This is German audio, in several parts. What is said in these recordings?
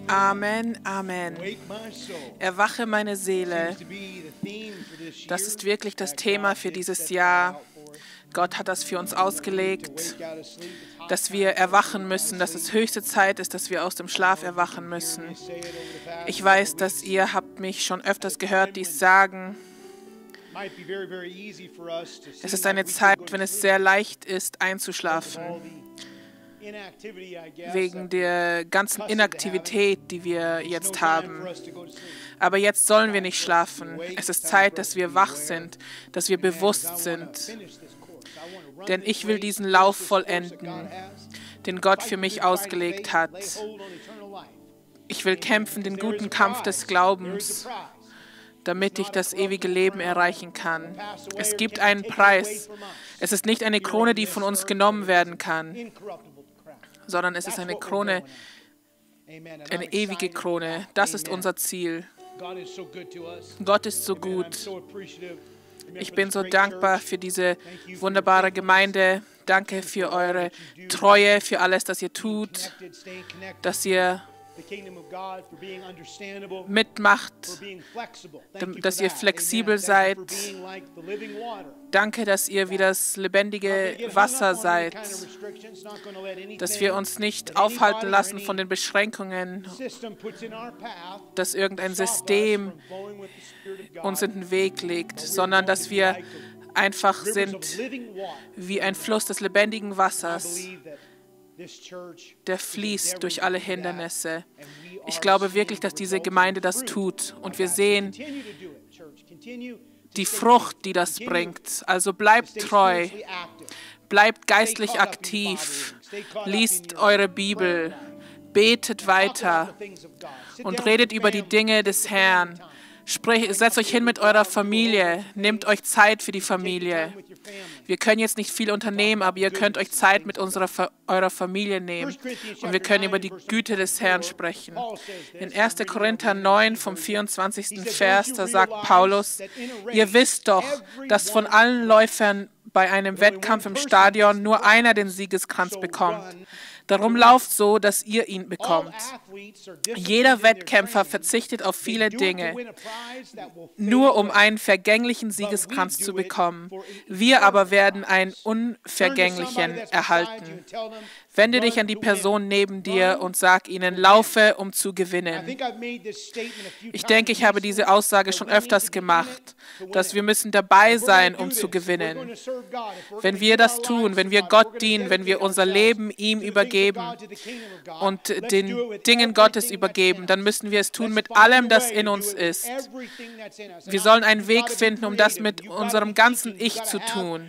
Amen, Amen. Erwache meine Seele. Das ist wirklich das Thema für dieses Jahr. Gott hat das für uns ausgelegt, dass wir erwachen müssen, dass es höchste Zeit ist, dass wir aus dem Schlaf erwachen müssen. Ich weiß, dass ihr habt mich schon öfters gehört, dies sagen. Es ist eine Zeit, wenn es sehr leicht ist, einzuschlafen, wegen der ganzen Inaktivität, die wir jetzt haben. Aber jetzt sollen wir nicht schlafen. Es ist Zeit, dass wir wach sind, dass wir bewusst sind. Denn ich will diesen Lauf vollenden, den Gott für mich ausgelegt hat. Ich will kämpfen den guten Kampf des Glaubens, damit ich das ewige Leben erreichen kann. Es gibt einen Preis. Es ist nicht eine Krone, die von uns genommen werden kann, sondern es ist eine Krone, eine ewige Krone. Das ist unser Ziel. Gott ist so gut. Ich bin so dankbar für diese wunderbare Gemeinde. Danke für eure Treue, für alles, das ihr tut, dass ihr mitmacht, dass ihr flexibel seid. Danke, dass ihr wie das lebendige Wasser seid, dass wir uns nicht aufhalten lassen von den Beschränkungen, dass irgendein System uns in den Weg legt, sondern dass wir einfach sind wie ein Fluss des lebendigen Wassers, der fließt durch alle Hindernisse. Ich glaube wirklich, dass diese Gemeinde das tut. Und wir sehen die Frucht, die das bringt. Also bleibt treu, bleibt geistlich aktiv, liest eure Bibel, betet weiter und redet über die Dinge des Herrn. Setzt euch hin mit eurer Familie, nehmt euch Zeit für die Familie. Wir können jetzt nicht viel unternehmen, aber ihr könnt euch Zeit mit eurer Familie nehmen und wir können über die Güte des Herrn sprechen. In 1. Korinther 9 vom 24. Vers, da sagt Paulus, ihr wisst doch, dass von allen Läufern bei einem Wettkampf im Stadion nur einer den Siegeskranz bekommt. Darum lauft so, dass ihr ihn bekommt. Jeder Wettkämpfer verzichtet auf viele Dinge, nur um einen vergänglichen Siegeskranz zu bekommen. Wir aber werden einen unvergänglichen erhalten. Wende dich an die Person neben dir und sag ihnen, laufe, um zu gewinnen. Ich denke, ich habe diese Aussage schon öfters gemacht, dass wir müssen dabei sein, um zu gewinnen. Wenn wir das tun, wenn wir Gott dienen, wenn wir unser Leben ihm übergeben und den Dingen Gottes übergeben, dann müssen wir es tun mit allem, das in uns ist. Wir sollen einen Weg finden, um das mit unserem ganzen Ich zu tun.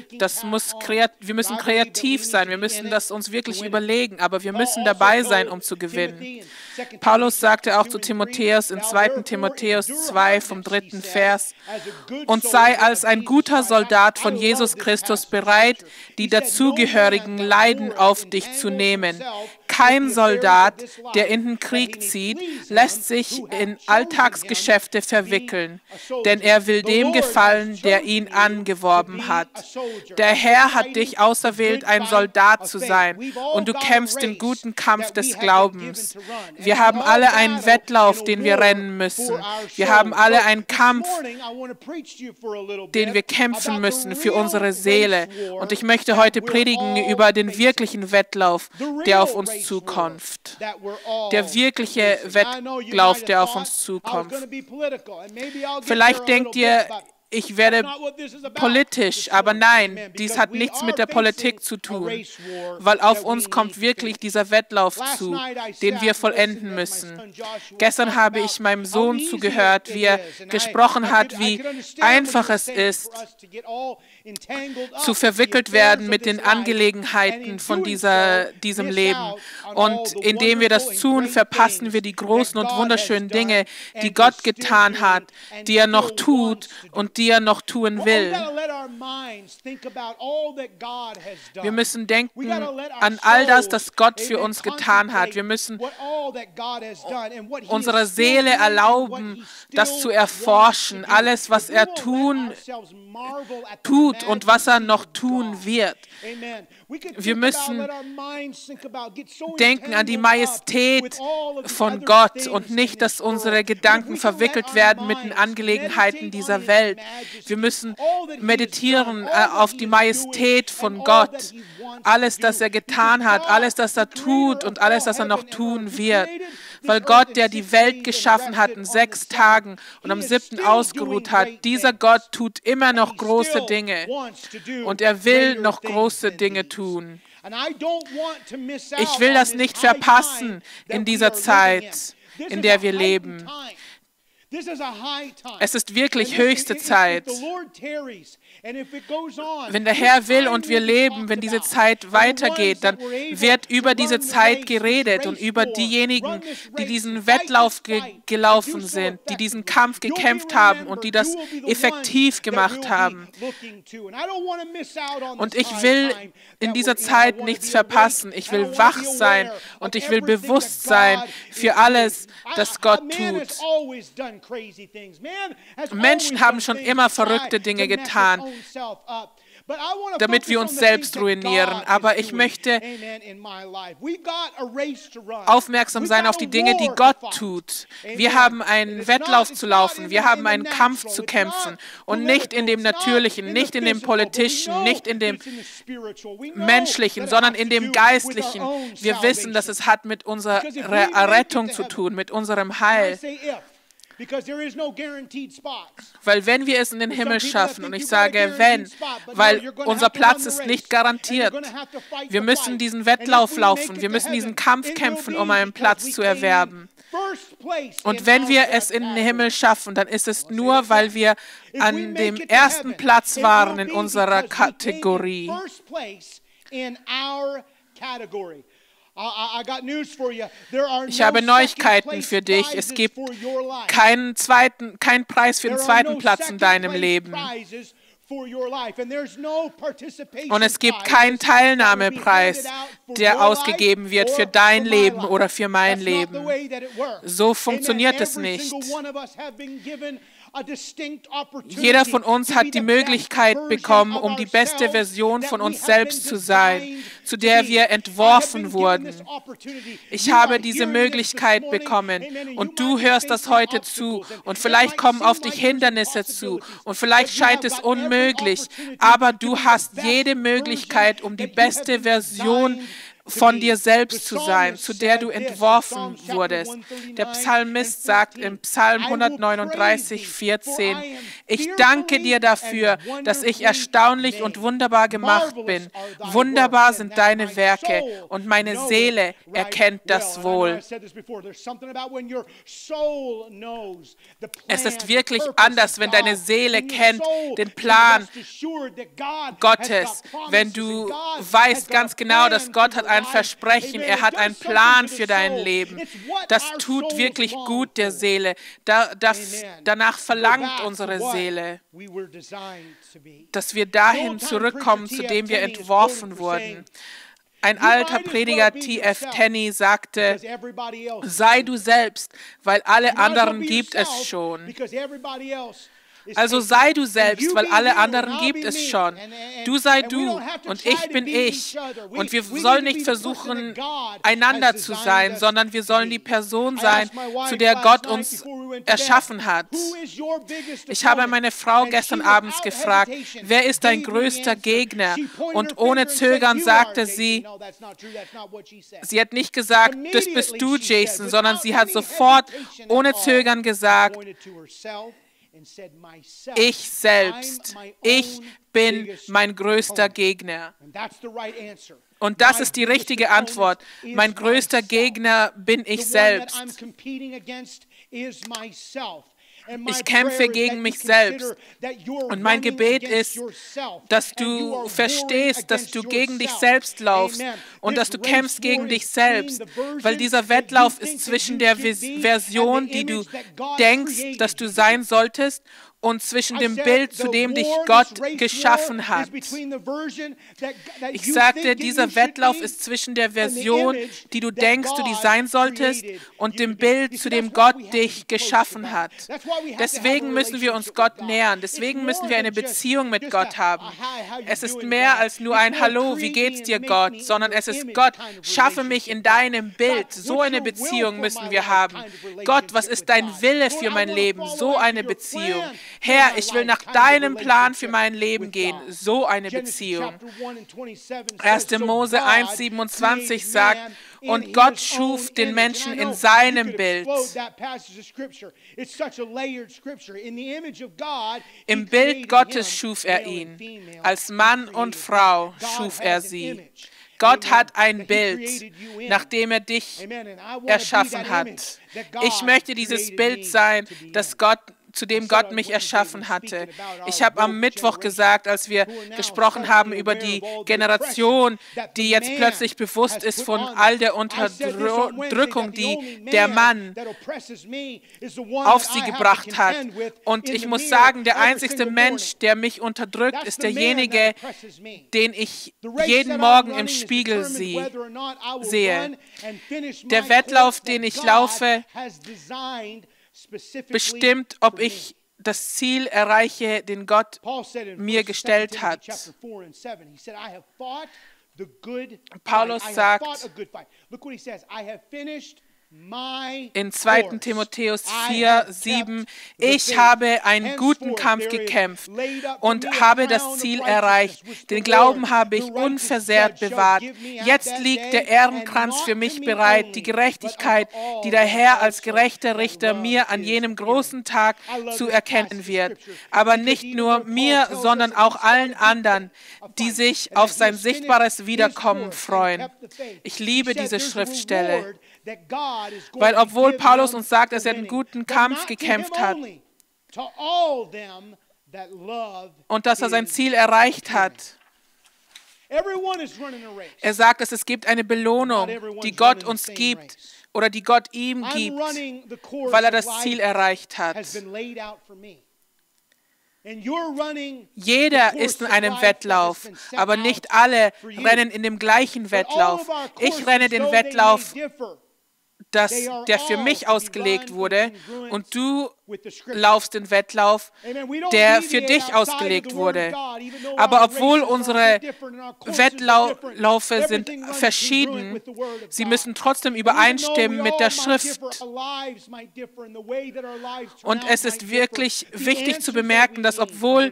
Wir müssen kreativ sein, wir müssen das uns wirklich überlegen, aber wir müssen dabei sein, um zu gewinnen. Paulus sagte auch zu Timotheus in 2. Timotheus 2 vom 3. Vers, und sei als ein guter Soldat von Jesus Christus bereit, die dazugehörigen Leiden auf dich zu nehmen. Kein Soldat, der in den Krieg zieht, lässt sich in Alltagsgeschäfte verwickeln, denn er will dem gefallen, der ihn angeworben hat. Der Herr hat dich auserwählt, ein Soldat zu sein, und du kämpfst den guten Kampf des Glaubens. Wir haben alle einen Wettlauf, den wir rennen müssen. Wir haben alle einen Kampf, den wir kämpfen müssen für unsere Seele. Und ich möchte heute predigen über den wirklichen Wettlauf, der auf uns zukommt. Der wirkliche Wettlauf, der auf uns zukommt. Vielleicht denkt ihr, ich werde politisch, aber nein, dies hat nichts mit der Politik zu tun, weil auf uns kommt wirklich dieser Wettlauf zu, den wir vollenden müssen. Gestern habe ich meinem Sohn zugehört, wie er gesprochen hat, wie einfach es ist, zu verwickelt werden mit den Angelegenheiten von diesem Leben. Und indem wir das tun, verpassen wir die großen und wunderschönen Dinge, die Gott getan hat, die er noch tut und die er noch tun will. Wir müssen denken an all das, das Gott für uns getan hat. Wir müssen unserer Seele erlauben, das zu erforschen. Alles, was er tut und was er noch tun wird. Wir müssen denken an die Majestät von Gott und nicht, dass unsere Gedanken verwickelt werden mit den Angelegenheiten dieser Welt. Wir müssen meditieren auf die Majestät von Gott. Alles, das er getan hat, alles, das er tut und alles, das er noch tun wird. Weil Gott, der die Welt geschaffen hat in 6 Tagen und am 7. ausgeruht hat, dieser Gott tut immer noch große Dinge und er will noch große Dinge tun. Ich will das nicht verpassen in dieser Zeit, in der wir leben. Es ist wirklich höchste Zeit. Wenn der Herr will und wir leben, wenn diese Zeit weitergeht, dann wird über diese Zeit geredet und über diejenigen, die diesen Wettlauf gelaufen sind, die diesen Kampf gekämpft haben und die das effektiv gemacht haben. Und ich will in dieser Zeit nichts verpassen. Ich will wach sein und ich will bewusst sein für alles, das Gott tut. Menschen haben schon immer verrückte Dinge getan, damit wir uns selbst ruinieren. Aber ich möchte aufmerksam sein auf die Dinge, die Gott tut. Wir haben einen Wettlauf zu laufen, wir haben einen Kampf zu kämpfen und nicht in dem Natürlichen, nicht in dem Politischen, nicht in dem Menschlichen, sondern in dem Geistlichen. Wir wissen, dass es hat mit unserer Errettung zu tun, mit unserem Heil. Weil wenn wir es in den Himmel schaffen, und ich sage wenn, weil unser Platz ist nicht garantiert, wir müssen diesen Wettlauf laufen, wir müssen diesen Kampf kämpfen, um einen Platz zu erwerben. Und wenn wir es in den Himmel schaffen, dann ist es nur, weil wir an dem ersten Platz waren in unserer Kategorie. Ich habe Neuigkeiten für dich. Es gibt keinen Preis für den zweiten Platz in deinem Leben. Und es gibt keinen Teilnahmepreis, der ausgegeben wird für dein Leben oder für mein Leben. So funktioniert es nicht. Jeder von uns hat die Möglichkeit bekommen, um die beste Version von uns selbst zu sein, zu der wir entworfen wurden. Ich habe diese Möglichkeit bekommen und du hörst das heute zu und vielleicht kommen auf dich Hindernisse zu und vielleicht scheint es unmöglich, aber du hast jede Möglichkeit, um die beste Version von dir selbst zu sein, zu der du entworfen wurdest. Der Psalmist sagt im Psalm 139, 14, ich danke dir dafür, dass ich erstaunlich und wunderbar gemacht bin. Wunderbar sind deine Werke und meine Seele erkennt das wohl. Es ist wirklich anders, wenn deine Seele kennt den Plan Gottes, wenn du weißt ganz genau, dass Gott hat ein Versprechen, er hat einen Plan für dein Leben. Das tut wirklich gut der Seele. Danach verlangt unsere Seele, dass wir dahin zurückkommen, zu dem wir entworfen wurden. Ein alter Prediger, T.F. Tenney, sagte, sei du selbst, weil alle anderen gibt es schon. Also sei du selbst, weil alle anderen gibt es schon. Du sei du und ich bin ich. Und wir sollen nicht versuchen, einander zu sein, sondern wir sollen die Person sein, zu der Gott uns erschaffen hat. Ich habe meine Frau gestern abends gefragt, wer ist dein größter Gegner? Und ohne Zögern sagte sie hat nicht gesagt, das bist du, Jason, sondern sie hat sofort ohne Zögern gesagt, ich selbst, ich bin mein größter Gegner. Und das ist die richtige Antwort. Mein größter Gegner bin ich selbst. Ich kämpfe gegen mich selbst. Und mein Gebet ist, dass du verstehst, dass du gegen dich selbst laufst und dass du kämpfst gegen dich selbst. Weil dieser Wettlauf ist zwischen der Version, die du denkst, dass du sein solltest, und zwischen dem Bild, zu dem dich Gott geschaffen hat. Ich sagte, dieser Wettlauf ist zwischen der Version, die du denkst, du die sein solltest, und dem Bild, zu dem Gott dich geschaffen hat. Deswegen müssen wir uns Gott nähern. Deswegen müssen wir eine Beziehung mit Gott haben. Es ist mehr als nur ein Hallo, wie geht's dir, Gott, sondern es ist Gott, schaffe mich in deinem Bild. So eine Beziehung müssen wir haben. Gott, was ist dein Wille für mein Leben? So eine Beziehung. Herr, ich will nach deinem Plan für mein Leben gehen. So eine Beziehung. 1. Mose 1,27 sagt, und Gott schuf den Menschen in seinem Bild. Im Bild Gottes schuf er ihn. Als Mann und Frau schuf er sie. Gott hat ein Bild, nachdem er dich erschaffen hat. Ich möchte dieses Bild sein, zu dem Gott mich erschaffen hatte. Ich habe am Mittwoch gesagt, als wir gesprochen haben über die Generation, die jetzt plötzlich bewusst ist von all der Unterdrückung, die der Mann auf sie gebracht hat. Und ich muss sagen, der einzigste Mensch, der mich unterdrückt, ist derjenige, den ich jeden Morgen im Spiegel sehe. Der Wettlauf, den ich laufe, bestimmt, ob ich das Ziel erreiche, den Gott mir gestellt hat. Paulus sagt in 2. Timotheus 4,7, ich habe einen guten Kampf gekämpft und habe das Ziel erreicht. Den Glauben habe ich unversehrt bewahrt. Jetzt liegt der Ehrenkranz für mich bereit, die Gerechtigkeit, die der Herr als gerechter Richter mir an jenem großen Tag zu erkennen wird. Aber nicht nur mir, sondern auch allen anderen, die sich auf sein sichtbares Wiederkommen freuen. Ich liebe diese Schriftstelle. Weil obwohl Paulus uns sagt, dass er einen guten Kampf gekämpft hat und dass er sein Ziel erreicht hat, er sagt, dass es gibt eine Belohnung, die Gott uns gibt oder die Gott ihm gibt, weil er das Ziel erreicht hat. Jeder ist in einem Wettlauf, aber nicht alle rennen in dem gleichen Wettlauf. Ich renne den Wettlauf, der für mich ausgelegt wurde, und du laufst den Wettlauf, der für dich ausgelegt wurde. Aber obwohl unsere Wettläufe sind verschieden, sie müssen trotzdem übereinstimmen mit der Schrift. Und es ist wirklich wichtig zu bemerken, dass obwohl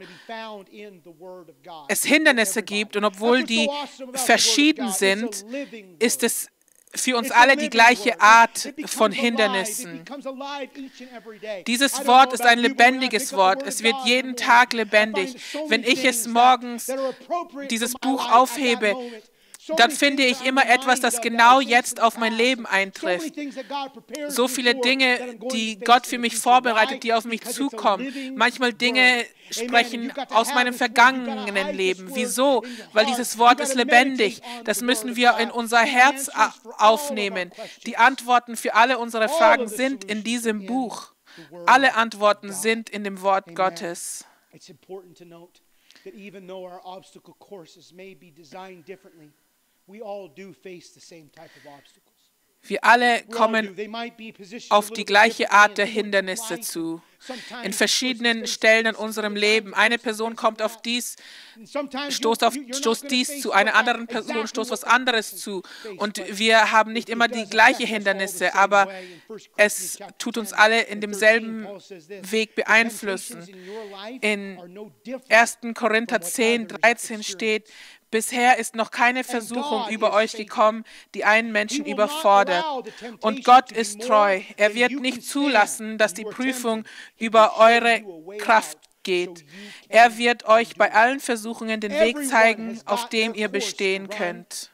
es Hindernisse gibt und obwohl die verschieden sind, ist es für uns alle die gleiche Art von Hindernissen. Dieses Wort ist ein lebendiges Wort. Es wird jeden Tag lebendig. Wenn ich es morgens, dieses Buch aufhebe, dann finde ich immer etwas, das genau jetzt auf mein Leben eintrifft. So viele Dinge, die Gott für mich vorbereitet, die auf mich zukommen. Manchmal Dinge sprechen aus meinem vergangenen Leben. Wieso? Weil dieses Wort ist lebendig. Das müssen wir in unser Herz aufnehmen. Die Antworten für alle unsere Fragen sind in diesem Buch. Alle Antworten sind in dem Wort Gottes. Wir alle kommen auf die gleiche Art der Hindernisse zu. In verschiedenen Stellen in unserem Leben. Eine Person kommt auf dies, stoßt dies zu, eine andere Person stoßt was anderes zu. Und wir haben nicht immer die gleichen Hindernisse, aber es tut uns alle in demselben Weg beeinflussen. In 1. Korinther 10,13 steht, bisher ist noch keine Versuchung über euch gekommen, die einen Menschen überfordert. Und Gott ist treu. Er wird nicht zulassen, dass die Prüfung über eure Kraft geht. Er wird euch bei allen Versuchungen den Weg zeigen, auf dem ihr bestehen könnt.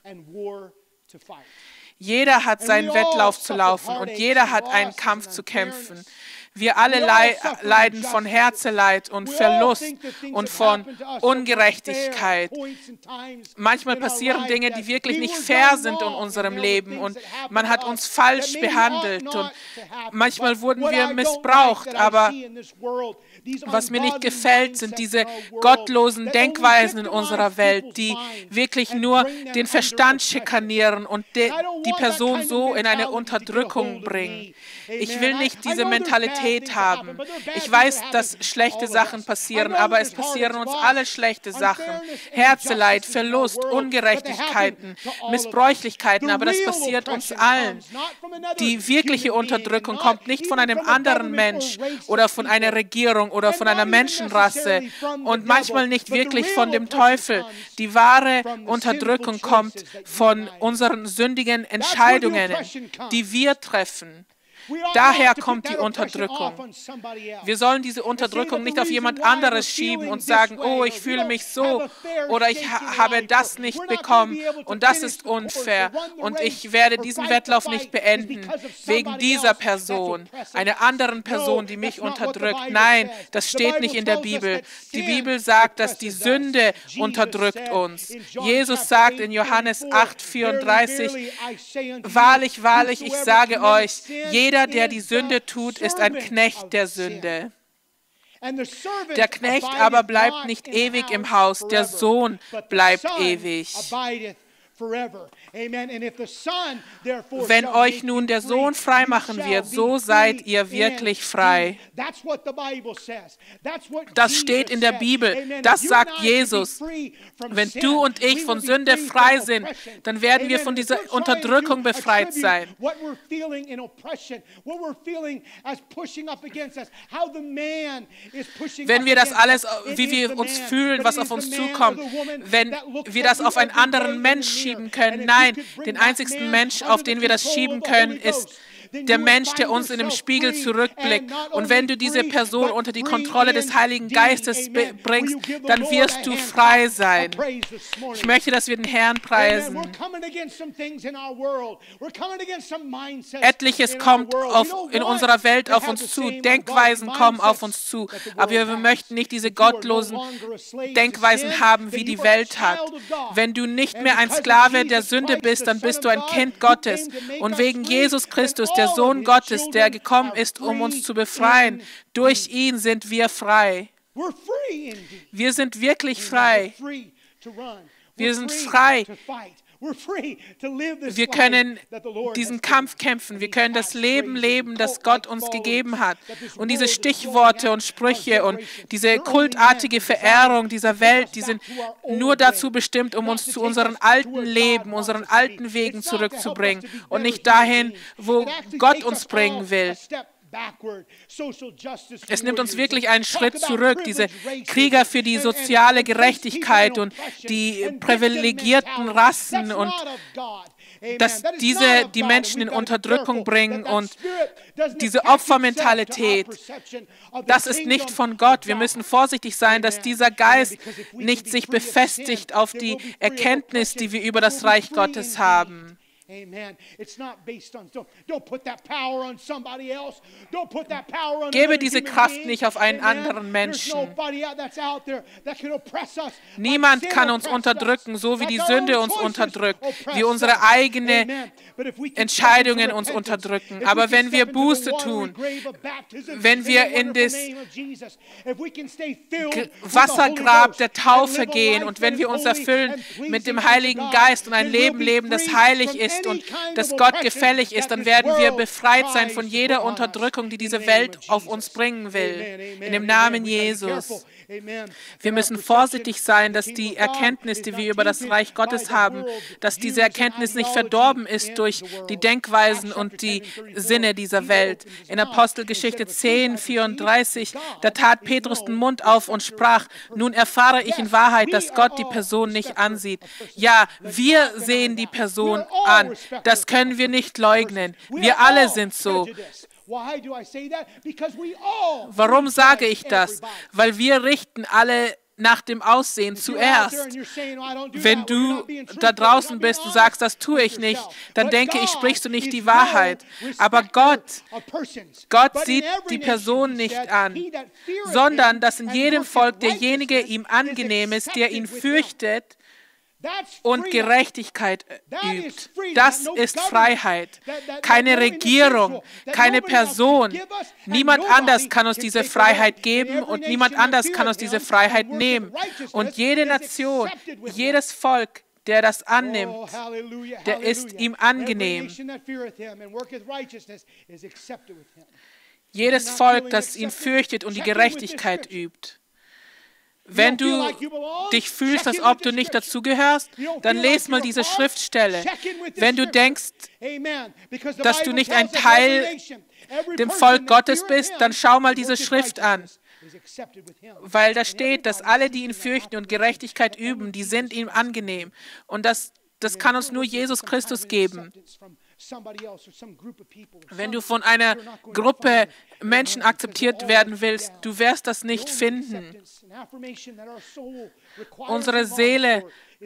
Jeder hat seinen Wettlauf zu laufen und jeder hat einen Kampf zu kämpfen. Wir alle leiden von Herzeleid und Verlust und von Ungerechtigkeit. Manchmal passieren Dinge, die wirklich nicht fair sind in unserem Leben und man hat uns falsch behandelt und manchmal wurden wir missbraucht, aber was mir nicht gefällt, sind diese gottlosen Denkweisen in unserer Welt, die wirklich nur den Verstand schikanieren und die Person so in eine Unterdrückung bringen. Ich will nicht diese Mentalität haben. Ich weiß, dass schlechte Sachen passieren, aber es passieren uns alle schlechte Sachen. Herzeleid, Verlust, Ungerechtigkeiten, Missbräuchlichkeiten, aber das passiert uns allen. Die wirkliche Unterdrückung kommt nicht von einem anderen Mensch oder von einer Regierung oder von einer Menschenrasse und manchmal nicht wirklich von dem Teufel. Die wahre Unterdrückung kommt von unseren sündigen Entscheidungen, die wir treffen. Daher kommt die Unterdrückung. Wir sollen diese Unterdrückung nicht auf jemand anderes schieben und sagen, oh, ich fühle mich so oder ich habe das nicht bekommen und das ist unfair und ich werde diesen Wettlauf nicht beenden wegen dieser Person, einer anderen Person, die mich unterdrückt. Nein, das steht nicht in der Bibel. Die Bibel sagt, dass die Sünde unterdrückt uns. Jesus sagt in Johannes 8,34, wahrlich, wahrlich, ich sage euch, jeder, der die Sünde tut, ist ein Knecht der Sünde. Der Knecht aber bleibt nicht ewig im Haus, der Sohn bleibt ewig. Wenn euch nun der Sohn frei machen wird, so seid ihr wirklich frei. Das steht in der Bibel. Das sagt Jesus. Wenn du und ich von Sünde frei sind, dann werden wir von dieser Unterdrückung befreit sein. Wenn wir das alles, wie wir uns fühlen, was auf uns zukommt, wenn wir das auf einen anderen Mensch schieben können, nein, den einzigsten Mensch, auf den wir das schieben können, ist der Mensch, der uns in dem Spiegel zurückblickt. Und wenn du diese Person unter die Kontrolle des Heiligen Geistes bringst, dann wirst du frei sein. Ich möchte, dass wir den Herrn preisen. Etliches kommt in unserer Welt auf uns zu. Denkweisen kommen auf uns zu. Aber wir möchten nicht diese gottlosen Denkweisen haben, wie die Welt hat. Wenn du nicht mehr ein Sklave der Sünde bist, dann bist du ein Kind Gottes. Und wegen Jesus Christus, der Sohn Gottes, der gekommen ist, um uns zu befreien, durch ihn sind wir frei. Wir sind wirklich frei. Wir sind frei. Wir können diesen Kampf kämpfen. Wir können das Leben leben, das Gott uns gegeben hat. Und diese Stichworte und Sprüche und diese kultartige Verehrung dieser Welt, die sind nur dazu bestimmt, um uns zu unseren alten Leben, unseren alten Wegen zurückzubringen und nicht dahin, wo Gott uns bringen will. Es nimmt uns wirklich einen Schritt zurück, diese Krieger für die soziale Gerechtigkeit und die privilegierten Rassen und dass diese die Menschen in Unterdrückung bringen und diese Opfermentalität, das ist nicht von Gott. Wir müssen vorsichtig sein, dass dieser Geist nicht sich befestigt auf die Erkenntnis, die wir über das Reich Gottes haben. Gebe diese Kraft nicht auf einen anderen Menschen. Niemand kann uns unterdrücken, so wie die Sünde uns unterdrückt, wie unsere eigenen Entscheidungen uns unterdrücken. Aber wenn wir Buße tun, wenn wir in das Wassergrab der Taufe gehen und wenn wir uns erfüllen mit dem Heiligen Geist und ein Leben leben, das heilig ist und das Gott gefällig ist, dann werden wir befreit sein von jeder Unterdrückung, die diese Welt auf uns bringen will. In dem Namen Jesus. Wir müssen vorsichtig sein, dass die Erkenntnis, die wir über das Reich Gottes haben, dass diese Erkenntnis nicht verdorben ist durch die Denkweisen und die Sinne dieser Welt. In Apostelgeschichte 10,34, da tat Petrus den Mund auf und sprach, nun erfahre ich in Wahrheit, dass Gott die Person nicht ansieht. Ja, wir sehen die Person an. Das können wir nicht leugnen. Wir alle sind so. Warum sage ich das? Weil wir richten alle nach dem Aussehen zuerst. Wenn du da draußen bist und sagst, das tue ich nicht, dann denke ich, sprichst du nicht die Wahrheit. Aber Gott sieht die Person nicht an, sondern dass in jedem Volk derjenige ihm angenehm ist, der ihn fürchtet und Gerechtigkeit übt. Das ist Freiheit. Keine Regierung, keine Person. Niemand anders kann uns diese Freiheit geben und niemand anders kann uns diese Freiheit nehmen. Und jede Nation, jedes Volk, der das annimmt, der ist ihm angenehm. Jedes Volk, das ihn fürchtet und die Gerechtigkeit übt. Wenn du dich fühlst, als ob du nicht dazugehörst, dann lese mal diese Schriftstelle. Wenn du denkst, dass du nicht ein Teil dem Volk Gottes bist, dann schau mal diese Schrift an. Weil da steht, dass alle, die ihn fürchten und Gerechtigkeit üben, die sind ihm angenehm. Und das kann uns nur Jesus Christus geben. Wenn du von einer Gruppe Menschen akzeptiert werden willst, du wirst das nicht finden. Unsere Seele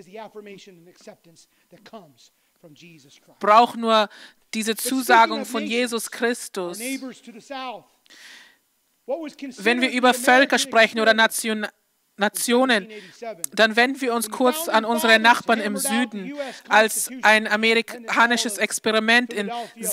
braucht nur diese Zusagung von Jesus Christus. Wenn wir über Völker sprechen oder Nationen, dann wenden wir uns kurz an unsere Nachbarn im Süden. Als ein amerikanisches Experiment in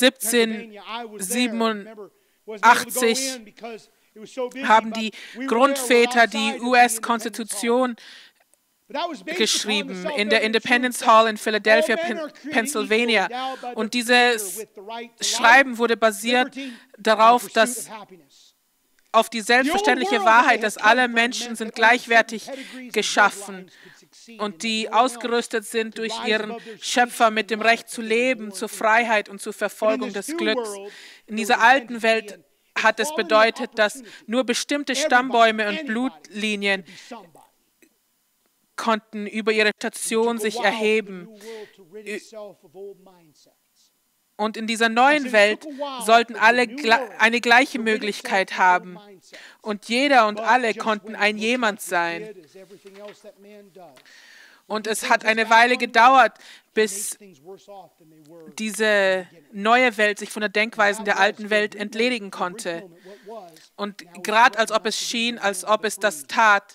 1787 haben die Grundväter die US-Konstitution geschrieben in der Independence Hall in Philadelphia, Pennsylvania. Und dieses Schreiben wurde basiert darauf, dass auf die selbstverständliche Wahrheit, dass alle Menschen sind gleichwertig geschaffen und die ausgerüstet sind durch ihren Schöpfer mit dem Recht zu leben, zur Freiheit und zur Verfolgung des Glücks. In dieser alten Welt hat es bedeutet, dass nur bestimmte Stammbäume und Blutlinien konnten über ihre Station sich erheben. Und in dieser neuen Welt sollten alle eine gleiche Möglichkeit haben. Und jeder und alle konnten ein Jemand sein. Und es hat eine Weile gedauert, bis diese neue Welt sich von der Denkweise der alten Welt entledigen konnte. Und gerade als ob es schien, als ob es das tat,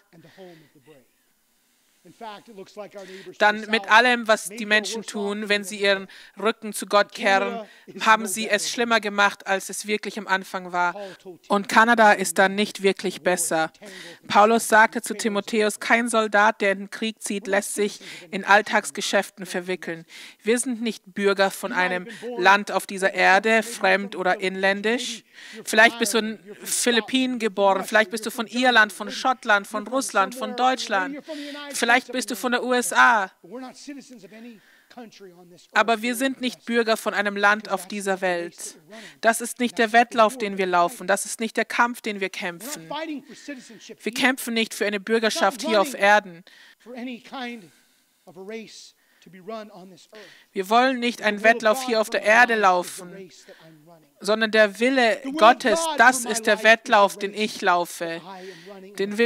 dann mit allem, was die Menschen tun, wenn sie ihren Rücken zu Gott kehren, haben sie es schlimmer gemacht, als es wirklich am Anfang war. Und Kanada ist dann nicht wirklich besser. Paulus sagte zu Timotheus, kein Soldat, der in den Krieg zieht, lässt sich in Alltagsgeschäften verwickeln. Wir sind nicht Bürger von einem Land auf dieser Erde, fremd oder inländisch. Vielleicht bist du in den Philippinen geboren, vielleicht bist du von Irland, von Schottland, von Russland, von Deutschland. Vielleicht bist du von der USA. Aber wir sind nicht Bürger von einem Land auf dieser Welt. Das ist nicht der Wettlauf, den wir laufen. Das ist nicht der Kampf, den wir kämpfen. Wir kämpfen nicht für eine Bürgerschaft hier auf Erden. Wir wollen nicht einen Wettlauf hier auf der Erde laufen, sondern der Wille Gottes, das ist der Wettlauf, den ich laufe. Der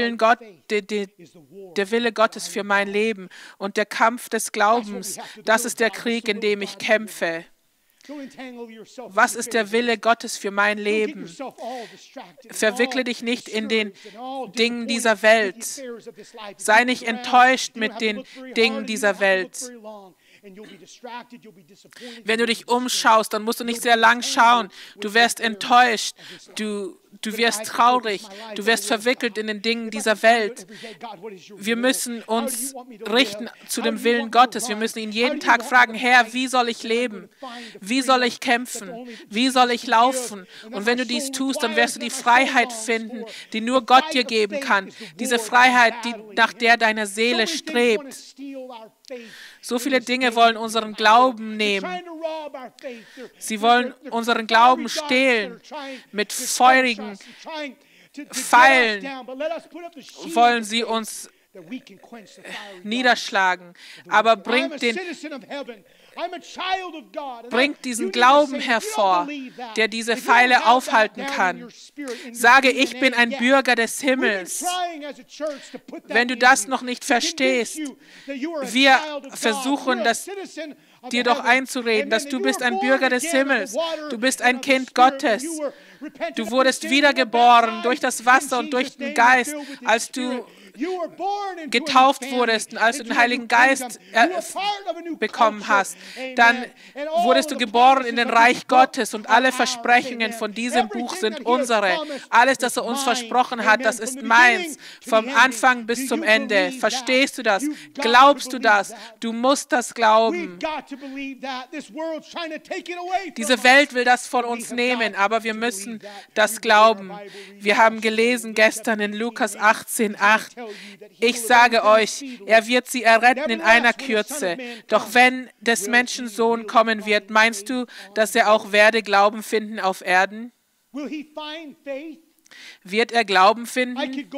Wille Gottes für mein Leben und der Kampf des Glaubens, das ist der Krieg, in dem ich kämpfe. Was ist der Wille Gottes für mein Leben? Verwickle dich nicht in den Dingen dieser Welt. Sei nicht enttäuscht mit den Dingen dieser Welt. Wenn du dich umschaust, dann musst du nicht sehr lang schauen. Du wirst enttäuscht, du wirst traurig, du wirst verwickelt in den Dingen dieser Welt. Wir müssen uns richten zu dem Willen Gottes. Wir müssen ihn jeden Tag fragen, Herr, wie soll ich leben? Wie soll ich kämpfen? Wie soll ich laufen? Und wenn du dies tust, dann wirst du die Freiheit finden, die nur Gott dir geben kann. Diese Freiheit, nach der deine Seele strebt. So viele Dinge wollen unseren Glauben nehmen. Sie wollen unseren Glauben stehlen. Mit feurigen Pfeilen wollen sie uns niederschlagen, aber bringt diesen Glauben hervor, der diese Pfeile aufhalten kann. Sage, ich bin ein Bürger des Himmels. Wenn du das noch nicht verstehst, wir versuchen, dir doch einzureden, dass du bist ein Bürger des Himmels. Du bist ein Kind Gottes. Du wurdest wiedergeboren durch das Wasser und durch den Geist, als du getauft wurdest und als du den Heiligen Geist bekommen hast, dann wurdest du geboren in den Reich Gottes und alle Versprechungen von diesem Buch sind unsere. Alles, das er uns versprochen hat, das ist meins, vom Anfang bis zum Ende. Verstehst du das? Glaubst du das? Du musst das glauben. Diese Welt will das von uns nehmen, aber wir müssen das glauben. Wir haben gelesen gestern in Lukas 18,8, ich sage euch, er wird sie erretten in einer Kürze. Doch wenn des Menschensohn kommen wird, meinst du, dass er auch werde Glauben finden auf Erden? Wird er Glauben finden?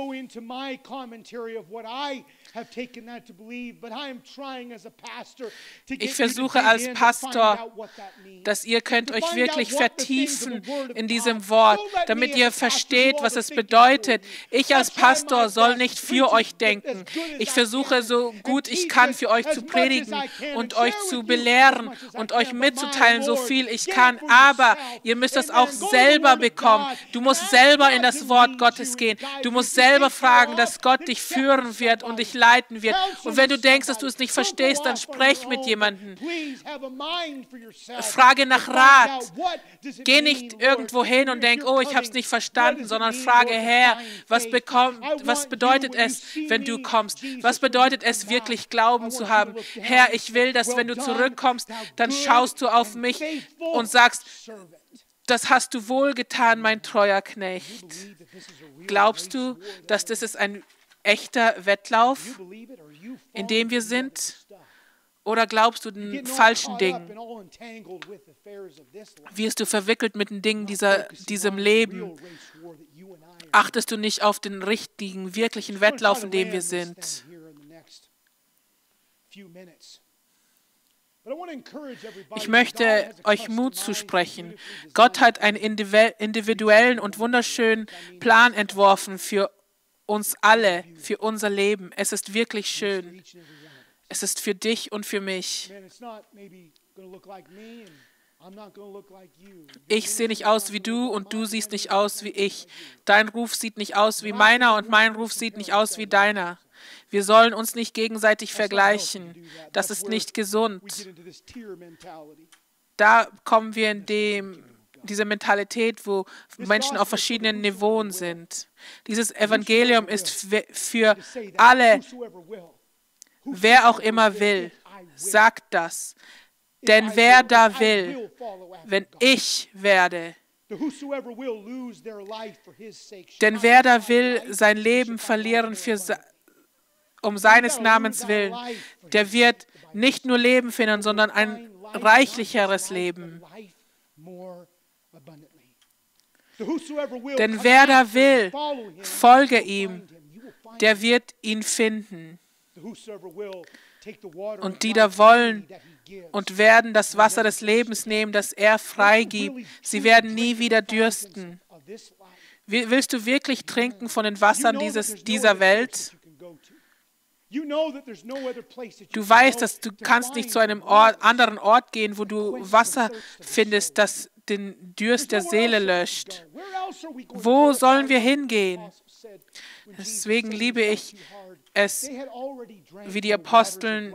Ich versuche als Pastor, dass ihr könnt euch wirklich vertiefen in diesem Wort, damit ihr versteht, was es bedeutet. Ich als Pastor soll nicht für euch denken. Ich versuche so gut ich kann für euch zu predigen und euch zu belehren und euch mitzuteilen, so viel ich kann. Aber ihr müsst das auch selber bekommen. Du musst selber in das Wort Gottes gehen. Du musst selber fragen, dass Gott dich führen wird und dich leiten wird. Und wenn du denkst, dass du es nicht verstehst, dann sprech mit jemandem. Frage nach Rat. Geh nicht irgendwo hin und denk, oh, ich habe es nicht verstanden, sondern frage, Herr, was bedeutet es, wenn du kommst? Was bedeutet es, wirklich Glauben zu haben? Herr, ich will, dass wenn du zurückkommst, dann schaust du auf mich und sagst, das hast du wohl getan, mein treuer Knecht. Glaubst du, dass das ist ein echter Wettlauf, in dem wir sind? Oder glaubst du den falschen Dingen? Wirst du verwickelt mit den Dingen diesem Leben? Achtest du nicht auf den richtigen, wirklichen Wettlauf, in dem wir sind? Ich möchte euch Mut zusprechen. Gott hat einen individuellen und wunderschönen Plan entworfen für uns alle, für unser Leben. Es ist wirklich schön. Es ist für dich und für mich. Ich sehe nicht aus wie du und du siehst nicht aus wie ich. Dein Ruf sieht nicht aus wie meiner und mein Ruf sieht nicht aus wie deiner. Wir sollen uns nicht gegenseitig vergleichen. Das ist nicht gesund. Da kommen wir in diese Mentalität, wo Menschen auf verschiedenen Niveauen sind. Dieses Evangelium ist für alle, wer auch immer will, sagt das. Denn wer da will, wenn ich werde, denn wer da will, sein Leben verlieren um seines Namens willen, der wird nicht nur Leben finden, sondern ein reichlicheres Leben. Denn wer da will, folge ihm, der wird ihn finden. Und die da wollen und werden das Wasser des Lebens nehmen, das er freigibt, sie werden nie wieder dürsten. Willst du wirklich trinken von den Wassern dieser Welt? Du weißt, dass du kannst nicht zu einem anderen Ort gehen, wo du Wasser findest, das den Durst der Seele löscht. Wo sollen wir hingehen? Deswegen liebe ich es, wie die Aposteln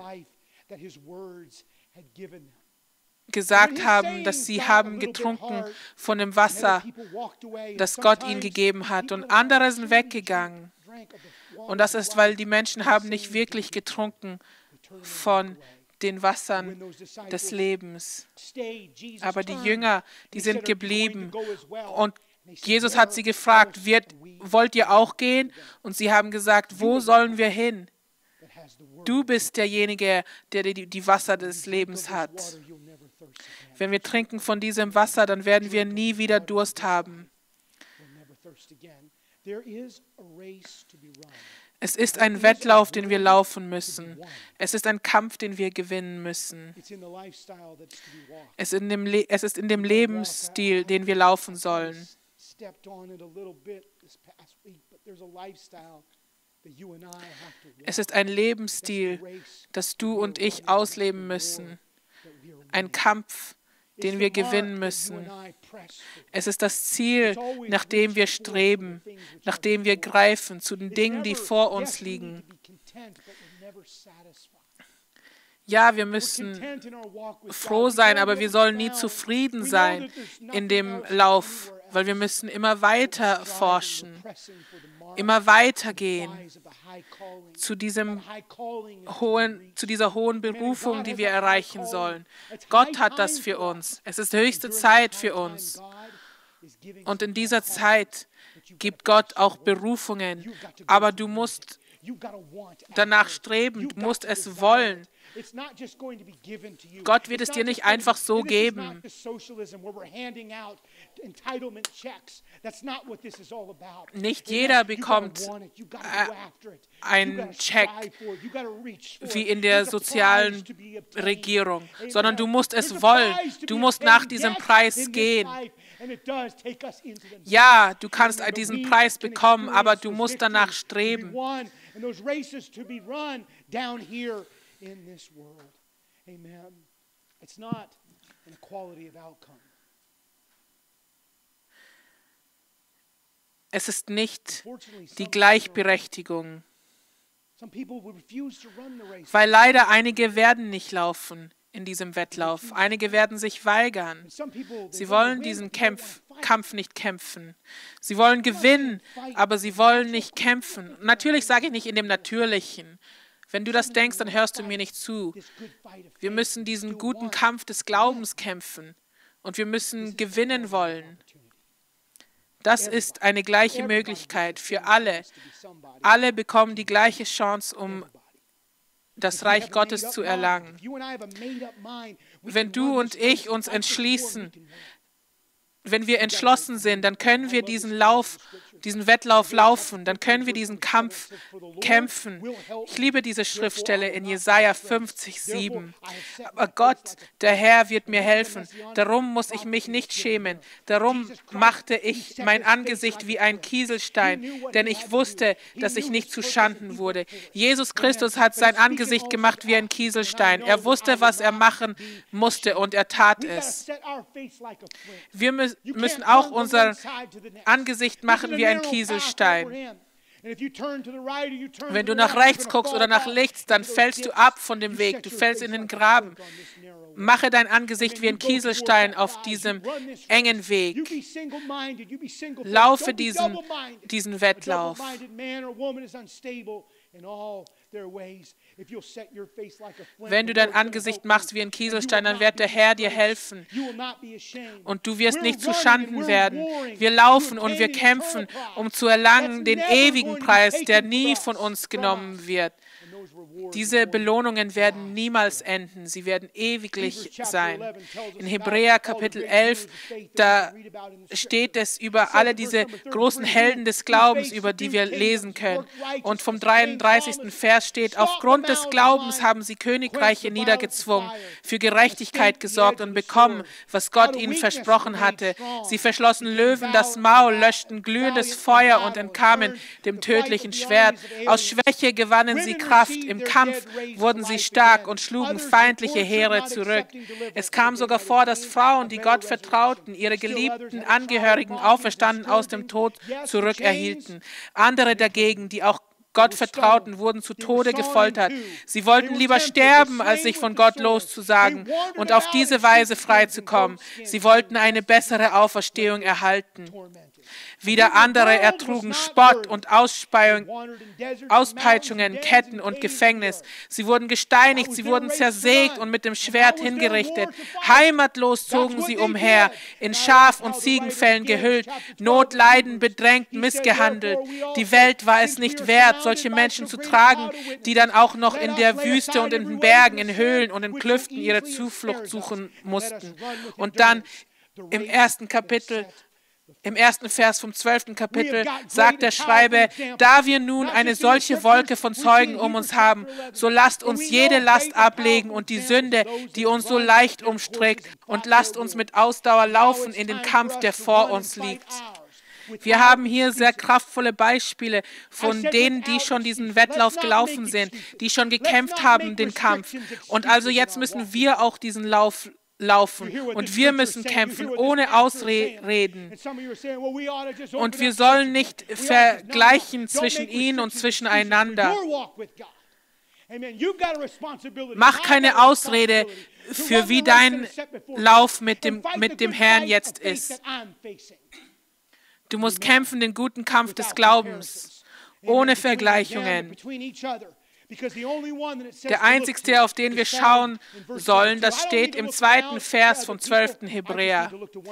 gesagt haben, dass sie haben getrunken von dem Wasser, das Gott ihnen gegeben hat, und andere sind weggegangen. Und das ist, weil die Menschen haben nicht wirklich getrunken von den Wassern des Lebens. Aber die Jünger, die sind geblieben. Und Jesus hat sie gefragt, wollt ihr auch gehen? Und sie haben gesagt, wo sollen wir hin? Du bist derjenige, der die Wasser des Lebens hat. Wenn wir trinken von diesem Wasser, dann werden wir nie wieder Durst haben. Es ist ein Wettlauf, den wir laufen müssen. Es ist ein Kampf, den wir gewinnen müssen. Es ist in dem Lebensstil, den wir laufen sollen. Es ist ein Lebensstil, das du und ich ausleben müssen. Ein Kampf, den wir gewinnen müssen. Es ist das Ziel, nach dem wir streben, nach dem wir greifen, zu den Dingen, die vor uns liegen. Ja, wir müssen froh sein, aber wir sollen nie zufrieden sein in dem Lauf, weil wir müssen immer weiter forschen, immer weiter gehen zu dieser hohen Berufung, die wir erreichen sollen. Gott hat das für uns. Es ist höchste Zeit für uns. Und in dieser Zeit gibt Gott auch Berufungen, aber du musst danach streben, du musst es wollen. Gott wird es dir nicht einfach so geben. Nicht jeder bekommt einen Check wie in der sozialen Regierung, sondern du musst es wollen. Du musst nach diesem Preis gehen. Ja, du kannst diesen Preis bekommen, aber du musst danach streben. In this world. Amen. It's not an equality of outcome. Es ist nicht die Gleichberechtigung, weil leider einige werden nicht laufen in diesem Wettlauf. Einige werden sich weigern. Sie wollen diesen Kampf nicht kämpfen. Sie wollen gewinnen, aber sie wollen nicht kämpfen. Natürlich sage ich nicht in dem Natürlichen. Wenn du das denkst, dann hörst du mir nicht zu. Wir müssen diesen guten Kampf des Glaubens kämpfen und wir müssen gewinnen wollen. Das ist eine gleiche Möglichkeit für alle. Alle bekommen die gleiche Chance, um das Reich Gottes zu erlangen. Wenn du und ich uns entschließen, wenn wir entschlossen sind, dann können wir diesen Wettlauf laufen, dann können wir diesen Kampf kämpfen. Ich liebe diese Schriftstelle in Jesaja 50,7. Aber Gott, der Herr, wird mir helfen. Darum muss ich mich nicht schämen. Darum machte ich mein Angesicht wie ein Kieselstein, denn ich wusste, dass ich nicht zu Schanden wurde. Jesus Christus hat sein Angesicht gemacht wie ein Kieselstein. Er wusste, was er machen musste und er tat es. Wir müssen auch unser Angesicht machen wie ein Kieselstein. Wenn du nach rechts guckst oder nach links, dann fällst du ab von dem Weg, du fällst in den Graben. Mache dein Angesicht wie ein Kieselstein auf diesem engen Weg. Laufe diesen Wettlauf. Wenn du dein Angesicht machst wie ein Kieselstein, dann wird der Herr dir helfen. Und du wirst nicht zu Schanden werden. Wir laufen und wir kämpfen, um zu erlangen den ewigen Preis, der nie von uns genommen wird. Diese Belohnungen werden niemals enden. Sie werden ewiglich sein. In Hebräer Kapitel 11, da steht es über alle diese großen Helden des Glaubens, über die wir lesen können. Und vom 33. Vers steht, aufgrund des Glaubens haben sie Königreiche niedergezwungen, für Gerechtigkeit gesorgt und bekommen, was Gott ihnen versprochen hatte. Sie verschlossen Löwen das Maul, löschten glühendes Feuer und entkamen dem tödlichen Schwert. Aus Schwäche gewannen sie Kraft. Im Kampf wurden sie stark und schlugen feindliche Heere zurück. Es kam sogar vor, dass Frauen, die Gott vertrauten, ihre geliebten Angehörigen auferstanden aus dem Tod zurückerhielten. Andere dagegen, die auch Gott vertrauten, wurden zu Tode gefoltert. Sie wollten lieber sterben, als sich von Gott loszusagen und auf diese Weise freizukommen. Sie wollten eine bessere Auferstehung erhalten. Wieder andere ertrugen Spott und Auspeitschungen, Ketten und Gefängnis. Sie wurden gesteinigt, sie wurden zersägt und mit dem Schwert hingerichtet. Heimatlos zogen sie umher, in Schaf- und Ziegenfellen gehüllt, Not, Leiden, bedrängt, missgehandelt. Die Welt war es nicht wert, solche Menschen zu tragen, die dann auch noch in der Wüste und in den Bergen, in Höhlen und in Klüften ihre Zuflucht suchen mussten. Und dann im ersten Kapitel Im ersten Vers vom 12. Kapitel sagt der Schreiber, da wir nun eine solche Wolke von Zeugen um uns haben, so lasst uns jede Last ablegen und die Sünde, die uns so leicht umstrickt, und lasst uns mit Ausdauer laufen in den Kampf, der vor uns liegt. Wir haben hier sehr kraftvolle Beispiele von denen, die schon diesen Wettlauf gelaufen sind, die schon gekämpft haben, den Kampf. Und also jetzt müssen wir auch diesen Lauf laufen und wir müssen kämpfen ohne Ausreden. Und wir sollen nicht vergleichen zwischen ihnen und zwischeneinander. Mach keine Ausrede für wie dein Lauf mit dem Herrn jetzt ist. Du musst kämpfen den guten Kampf des Glaubens, ohne Vergleichungen. Der einzigste, auf den wir schauen sollen, das steht im 2. Vers vom 12. Hebräer.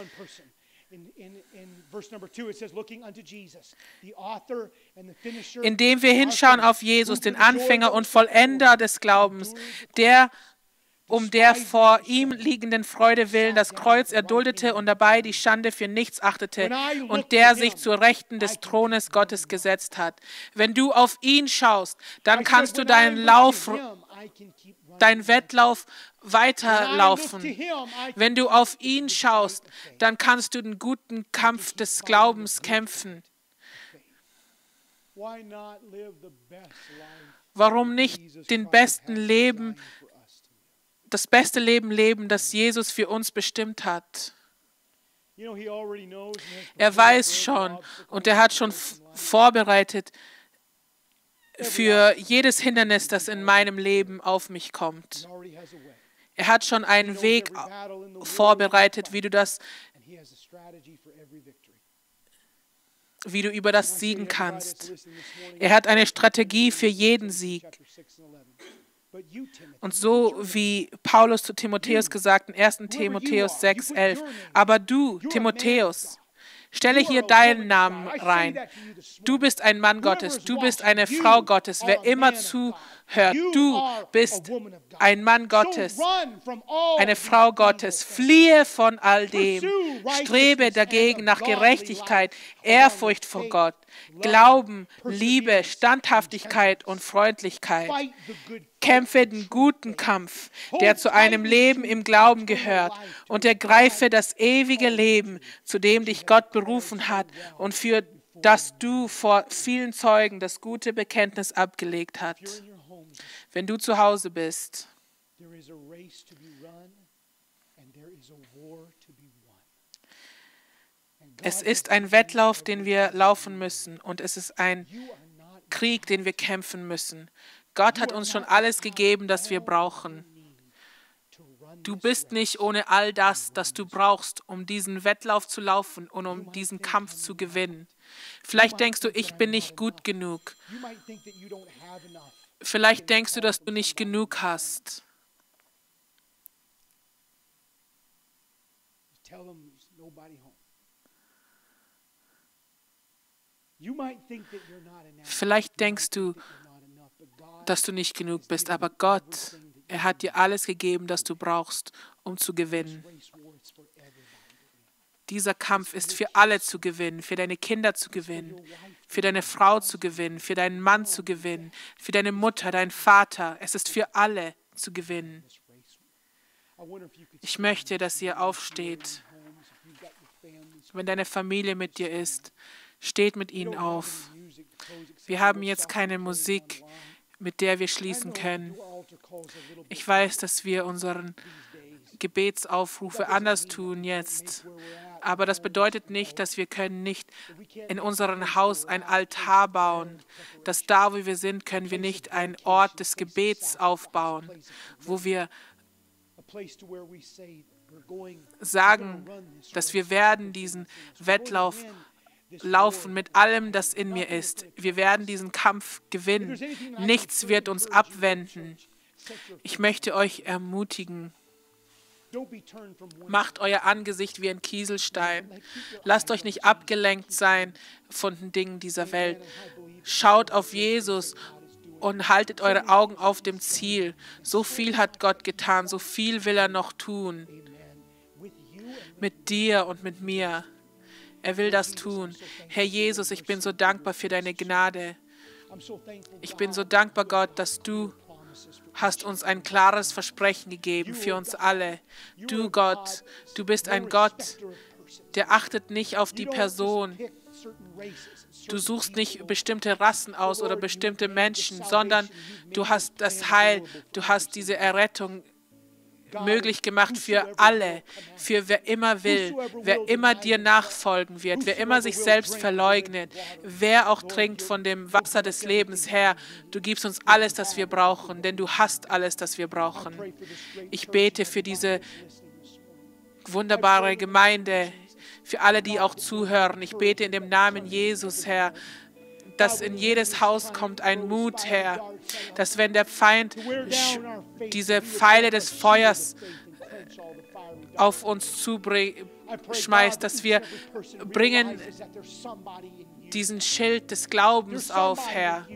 Indem wir hinschauen auf Jesus, den Anfänger und Vollender des Glaubens, der um der vor ihm liegenden Freude willen das Kreuz erduldete und dabei die Schande für nichts achtete und der sich zur Rechten des Thrones Gottes gesetzt hat. Wenn du auf ihn schaust, dann kannst du deinen Wettlauf weiterlaufen. Wenn du auf ihn schaust, dann kannst du den guten Kampf des Glaubens kämpfen. Warum nicht den besten Leben, das beste Leben leben, das Jesus für uns bestimmt hat? Er weiß schon und er hat schon vorbereitet für jedes Hindernis, das in meinem Leben auf mich kommt. Er hat schon einen Weg vorbereitet, wie du über das siegen kannst. Er hat eine Strategie für jeden Sieg. Und so wie Paulus zu Timotheus gesagt in 1. Timotheus 6,11, aber du, Timotheus, stelle hier deinen Namen rein. Du bist ein Mann Gottes, du bist eine Frau Gottes, wer immer zuhört. Du bist ein Mann Gottes, eine Frau Gottes. Fliehe von all dem. Strebe dagegen nach Gerechtigkeit, Ehrfurcht vor Gott, Glauben, Liebe, Standhaftigkeit und Freundlichkeit. Kämpfe den guten Kampf, der zu einem Leben im Glauben gehört, und ergreife das ewige Leben, zu dem dich Gott berufen hat und für das du vor vielen Zeugen das gute Bekenntnis abgelegt hast. Wenn du zu Hause bist, es ist ein Wettlauf, den wir laufen müssen, und es ist ein Krieg, den wir kämpfen müssen. Gott hat uns schon alles gegeben, das wir brauchen. Du bist nicht ohne all das, das du brauchst, um diesen Wettlauf zu laufen und um diesen Kampf zu gewinnen. Vielleicht denkst du, ich bin nicht gut genug. Vielleicht denkst du, dass du nicht genug hast. Vielleicht denkst du, dass du nicht genug bist, aber Gott, er hat dir alles gegeben, das du brauchst, um zu gewinnen. Dieser Kampf ist für alle zu gewinnen, für deine Kinder zu gewinnen, für deine Frau zu gewinnen, für deinen Mann zu gewinnen, für deine Mutter, deinen Vater. Es ist für alle zu gewinnen. Ich möchte, dass ihr aufsteht. Wenn deine Familie mit dir ist, steht mit ihnen auf. Wir haben jetzt keine Musik, mit der wir schließen können. Ich weiß, dass wir unseren Gebetsaufrufe anders tun jetzt. Aber das bedeutet nicht, dass wir können nicht in unserem Haus ein Altar bauen. Dass da, wo wir sind, können wir nicht einen Ort des Gebets aufbauen, wo wir sagen, dass wir werden diesen Wettlauf laufen mit allem, das in mir ist. Wir werden diesen Kampf gewinnen. Nichts wird uns abwenden. Ich möchte euch ermutigen. Macht euer Angesicht wie ein Kieselstein. Lasst euch nicht abgelenkt sein von den Dingen dieser Welt. Schaut auf Jesus und haltet eure Augen auf dem Ziel. So viel hat Gott getan, so viel will er noch tun. Mit dir und mit mir. Er will das tun. Herr Jesus, ich bin so dankbar für deine Gnade. Ich bin so dankbar, Gott, dass du hast uns ein klares Versprechen gegeben für uns alle. Du, Gott, du bist ein Gott, der achtet nicht auf die Person. Du suchst nicht bestimmte Rassen aus oder bestimmte Menschen, sondern du hast das Heil, du hast diese Errettung möglich gemacht für alle, für wer immer will, wer immer dir nachfolgen wird, wer immer sich selbst verleugnet, wer auch trinkt von dem Wasser des Lebens. Herr, du gibst uns alles, das wir brauchen, denn du hast alles, das wir brauchen. Ich bete für diese wunderbare Gemeinde, für alle, die auch zuhören. Ich bete in dem Namen Jesus, Herr, dass in jedes Haus kommt ein Mut, Herr, dass wenn der Feind diese Pfeile des Feuers auf uns zuschmeißt, dass wir bringen diesen Schild des Glaubens auf, Herr.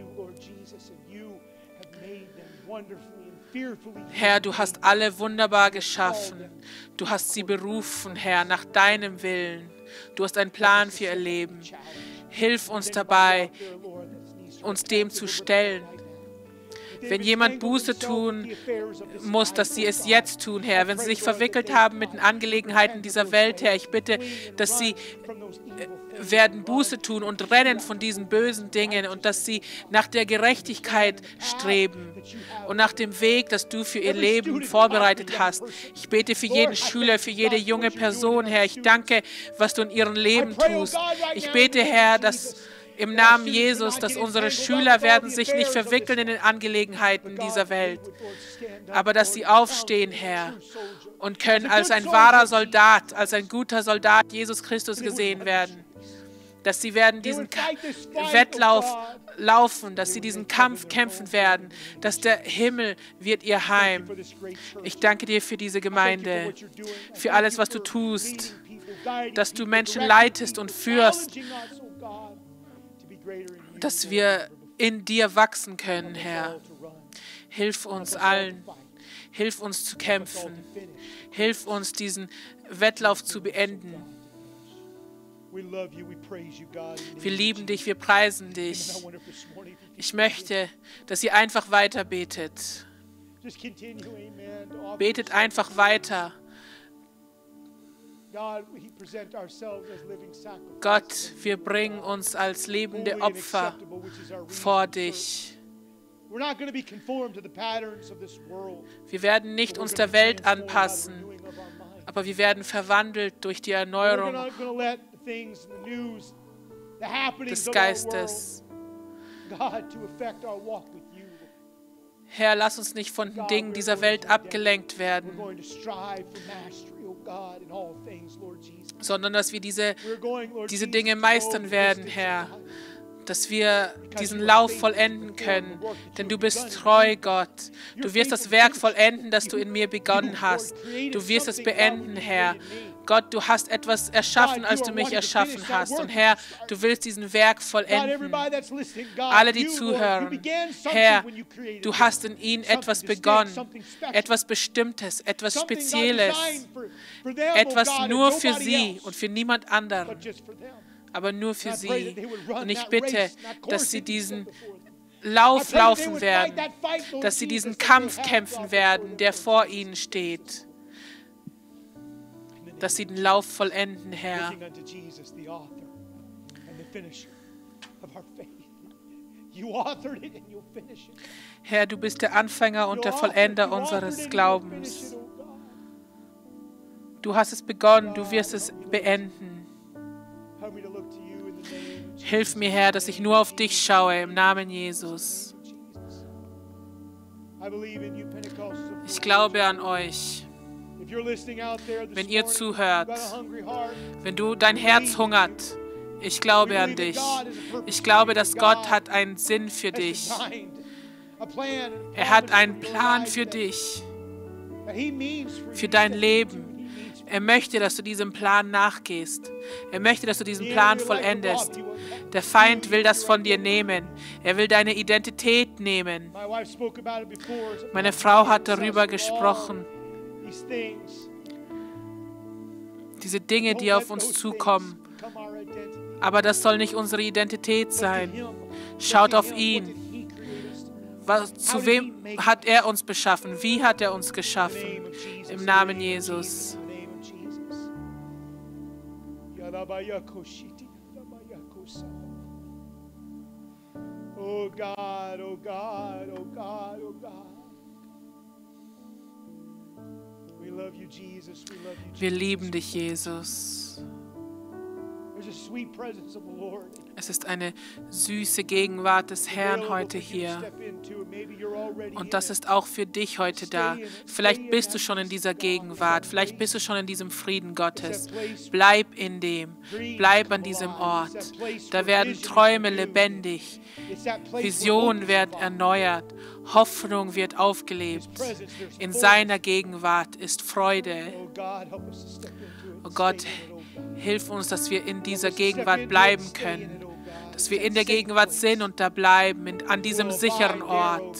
Herr, du hast alle wunderbar geschaffen. Du hast sie berufen, Herr, nach deinem Willen. Du hast einen Plan für ihr Leben. Hilf uns dabei, uns dem zu stellen. Wenn jemand Buße tun muss, dass sie es jetzt tun, Herr. Wenn sie sich verwickelt haben mit den Angelegenheiten dieser Welt, Herr, ich bitte, dass sie werden Buße tun und rennen von diesen bösen Dingen und dass sie nach der Gerechtigkeit streben und nach dem Weg, das du für ihr Leben vorbereitet hast. Ich bete für jeden Schüler, für jede junge Person, Herr. Ich danke, was du in ihrem Leben tust. Ich bete, Herr, dass im Namen Jesus, dass unsere Schüler werden sich nicht verwickeln in den Angelegenheiten dieser Welt, aber dass sie aufstehen, Herr, und können als ein wahrer Soldat, als ein guter Soldat Jesus Christus gesehen werden. Dass sie werden diesen Wettlauf laufen, dass sie diesen Kampf kämpfen werden, dass der Himmel wird ihr Heim. Ich danke dir für diese Gemeinde, für alles, was du tust, dass du Menschen leitest und führst, dass wir in dir wachsen können, Herr. Hilf uns allen, hilf uns zu kämpfen, hilf uns, diesen Wettlauf zu beenden. Wir lieben dich, wir preisen dich. Ich möchte, dass ihr einfach weiter betet. Betet einfach weiter. Gott, wir bringen uns als lebende Opfer vor dich. Wir werden nicht uns der Welt anpassen, aber wir werden verwandelt durch die Erneuerung des Geistes. Herr, lass uns nicht von den Dingen dieser Welt abgelenkt werden, sondern dass wir diese Dinge meistern werden, Herr, dass wir diesen Lauf vollenden können, denn du bist treu, Gott. Du wirst das Werk vollenden, das du in mir begonnen hast. Du wirst es beenden, Herr. Gott, du hast etwas erschaffen, als du mich erschaffen hast. Und Herr, du willst diesen Werk vollenden. Alle, die zuhören, Herr, du hast in ihnen etwas begonnen, etwas Bestimmtes, etwas Spezielles, etwas nur für sie und für niemand anderen, aber nur für sie. Und ich bitte, dass sie diesen Lauf laufen werden, dass sie diesen Kampf kämpfen werden, der vor ihnen steht, dass sie den Lauf vollenden, Herr. Herr, du bist der Anfänger und der Vollender unseres Glaubens. Du hast es begonnen, du wirst es beenden. Hilf mir, Herr, dass ich nur auf dich schaue, im Namen Jesus. Ich glaube an euch. Wenn ihr zuhört, wenn du dein Herz hungert, ich glaube an dich. Ich glaube, dass Gott hat einen Sinn für dich. Er hat einen Plan für dich, für dein Leben. Er möchte, dass du diesem Plan nachgehst. Er möchte, dass du diesen Plan vollendest. Der Feind will das von dir nehmen. Er will deine Identität nehmen. Meine Frau hat darüber gesprochen. Diese Dinge, die auf uns zukommen, Aber das soll nicht unsere Identität sein. Schaut auf ihn. Zu wem hat er uns beschaffen? Wie hat er uns geschaffen? Im Namen Jesus. Oh God, oh God, oh God, oh God. We love you, Jesus. We love you, Jesus. Wir lieben dich, Jesus. Es ist eine süße Gegenwart des Herrn heute hier. Und das ist auch für dich heute da. Vielleicht bist du schon in dieser Gegenwart. Vielleicht bist du schon in diesem Frieden Gottes. Bleib in dem. Bleib an diesem Ort. Da werden Träume lebendig. Vision wird erneuert. Hoffnung wird aufgelebt. In seiner Gegenwart ist Freude. Oh Gott, hilf uns, dass wir in dieser Gegenwart bleiben können. Dass wir in der Gegenwart sind und da bleiben, an diesem sicheren Ort.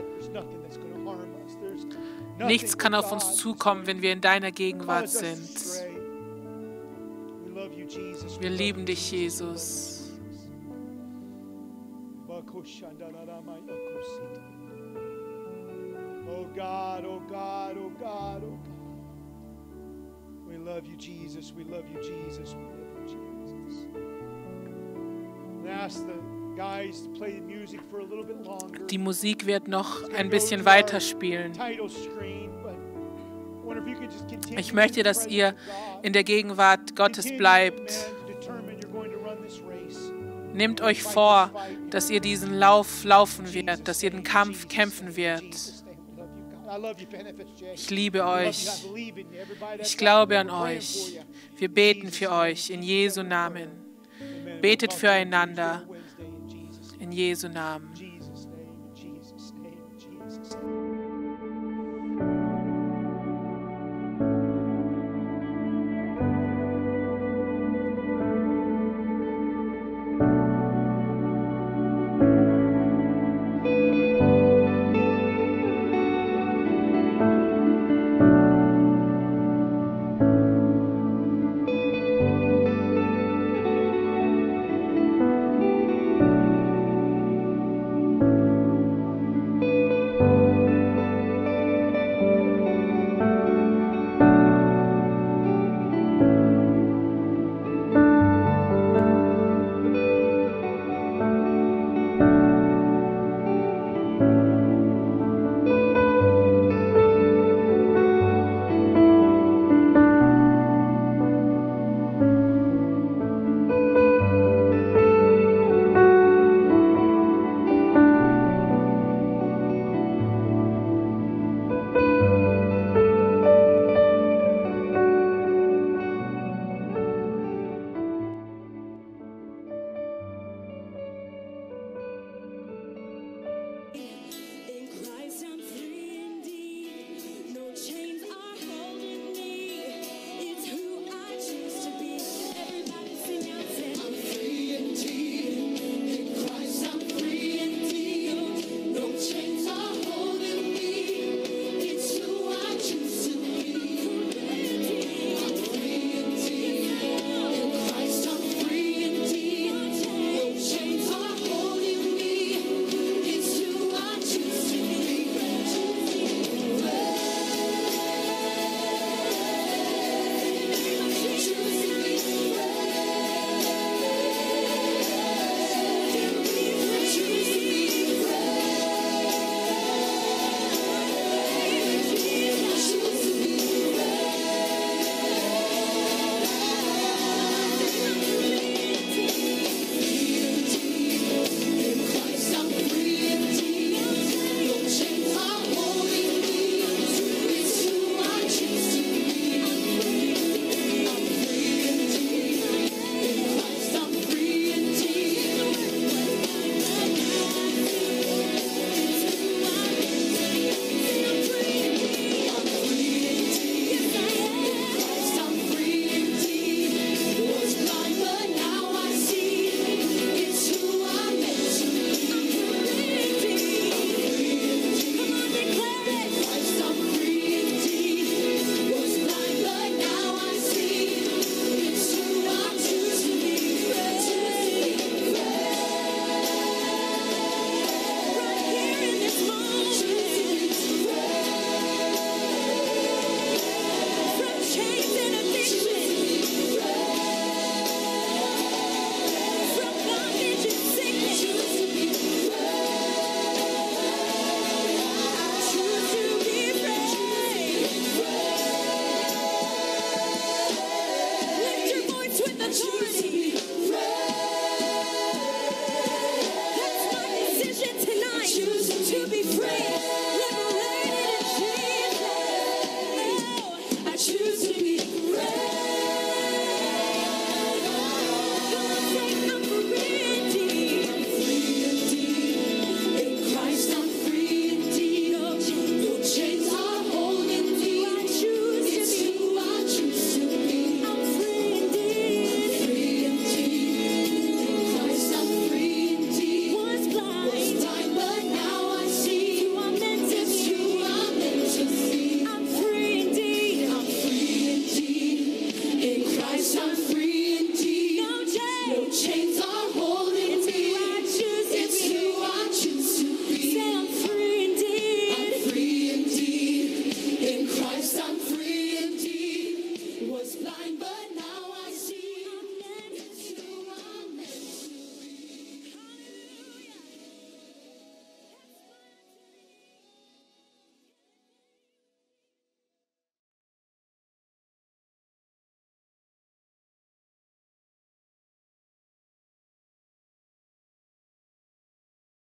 Nichts kann auf uns zukommen, wenn wir in deiner Gegenwart sind. Wir lieben dich, Jesus. Oh God, oh God, oh God, oh God. We love you, Jesus. We love you, Jesus. We love you, Jesus. And ask the guys to play the music for a little bit longer. Die Musik wird noch ein bisschen weiter spielen. Ich möchte, dass ihr in der Gegenwart Gottes bleibt. Nehmt euch vor, dass ihr diesen Lauf laufen werdet, dass ihr den Kampf kämpfen werdet. Ich liebe euch. Ich glaube an euch. Wir beten für euch in Jesu Namen. Betet füreinander in Jesu Namen.